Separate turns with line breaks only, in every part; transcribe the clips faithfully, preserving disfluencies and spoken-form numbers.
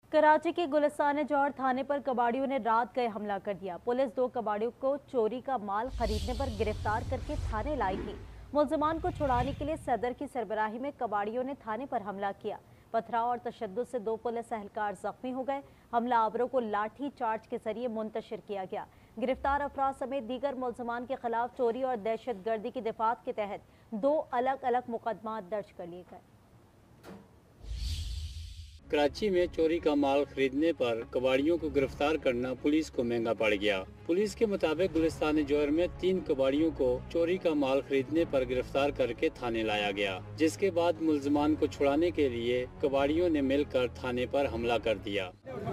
कराची के गुलिस्तान जौहर थाने पर कबाड़ियों ने रात गए हमला कर दिया। पुलिस दो कबाड़ियों को चोरी का माल खरीदने पर गिरफ्तार करके थाने लाई थी। मुलजमान को छुड़ाने के लिए सदर की सरबराही में कबाड़ियों ने थाने पर हमला किया। पथराव और तशद्दुद से दो पुलिस एहलकार जख्मी हो गए। हमलावरों को लाठी चार्ज के जरिए मुंतशिर किया गया। गिरफ्तार अफराद समेत दीगर मुलजमान के खिलाफ चोरी और दहशत गर्दी की दफात के तहत दो अलग अलग मुकदमा दर्ज कर लिए गए।
कराची में चोरी का माल खरीदने पर कबाड़ियों को गिरफ्तार करना पुलिस को महंगा पड़ गया। पुलिस के मुताबिक गुलिस्तान जौहर में तीन कबाड़ियों को चोरी का माल खरीदने पर गिरफ्तार करके थाने लाया गया, जिसके बाद मुलजमान को छुड़ाने के लिए कबाड़ियों ने मिलकर थाने पर हमला कर दिया।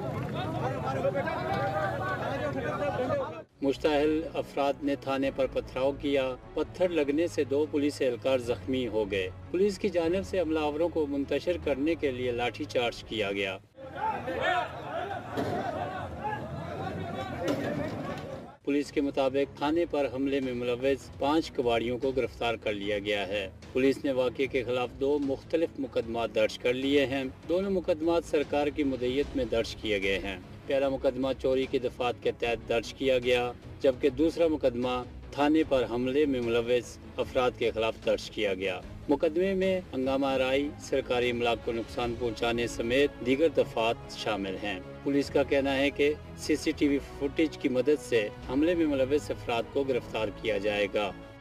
मुश्ताहिल अफराद ने थाने पर पथराव किया। पत्थर लगने से दो पुलिस एहलकार जख्मी हो गए। पुलिस की जानिब से हमलावरों को मुंतशिर करने के लिए लाठी चार्ज किया गया। पुलिस के मुताबिक थाने पर हमले में मुलव्वस पाँच कबाड़ियों को गिरफ्तार कर लिया गया है। पुलिस ने वाक़े के खिलाफ दो मुख्तलिफ मुकदमा दर्ज कर लिए हैं। दोनों मुकदमा सरकार की मुद्दत में दर्ज किए गए हैं। पहला मुकदमा चोरी की दफात के तहत दर्ज किया गया, जबकि दूसरा मुकदमा थाने पर हमले में मुलव्वस अफराद के खिलाफ दर्ज किया गया। मुकदमे में हंगामा आराई, सरकारी इमलाक को नुकसान पहुंचाने समेत दीगर दफात शामिल हैं। पुलिस का कहना है कि C C T V footage की मदद से हमले में मुलव्वस अफराद को गिरफ्तार किया जाएगा।